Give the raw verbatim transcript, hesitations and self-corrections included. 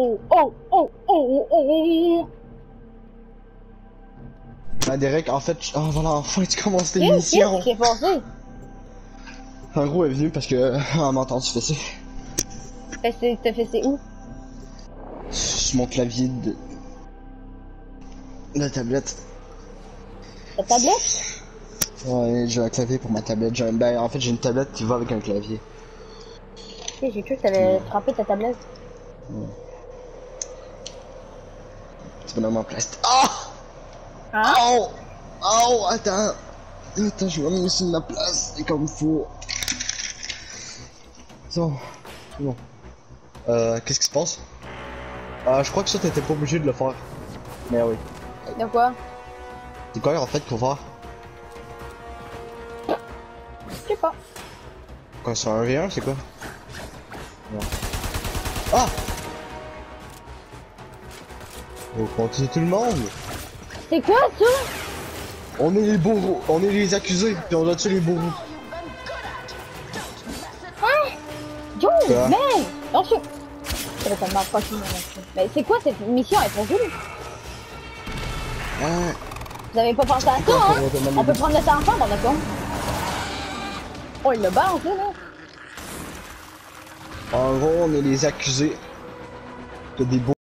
oh, oh, oh, oh, oh. Bah Derek, en fait, oh voilà, enfin tu commences Qu'est-ce l'émission. qui s'est passé? En gros, elle est venue parce que elle m'a entendu fesser. T'as fait c'est où? Sur mon clavier de la tablette. Ta tablette? Ouais, j'ai un clavier pour ma tablette. J'ai un- Ben, en fait, j'ai une tablette qui va avec un clavier. Ok, j'ai cru que t'avais Ouais. frappé ta tablette. Ouais. C'est pas dans ma place. Ah! Hein? Oh! Oh! Attends! Attends, je vais me mettre sur ma place. C'est comme faut. C'est bon. C'est bon. Euh, qu'est-ce qui se passe? Euh, je crois que ça, t'étais pas obligé de le faire. Mais oui. De quoi? C'est quoi en fait qu'il faut faire? Je sais pas. Quand c'est un V un, c'est quoi? Non. Ah! On continue tout le monde! C'est quoi ça? On est les bourreaux, on est les accusés, puis on doit tuer les bourreaux. Hein? Yo, Quoi? man! Non, je... Ça va tellement pas fini, mais c'est quoi cette mission? Elle est trop jolie. Ouais. Vous avez pas pensé à ça, quoi, hein? pour demander On peut des- prendre le temps ensemble, on a quoi? Oh, il le balance, là, là. En gros, on est les accusés de des bourreaux.